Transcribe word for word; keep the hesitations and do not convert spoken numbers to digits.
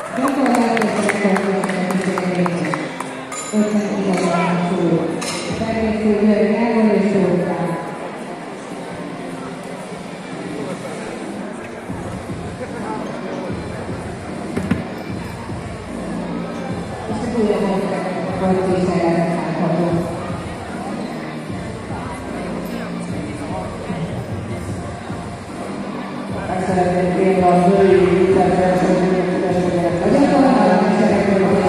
Szeretném kérni a női viccet, hogy a gyakorlatilag szeretném a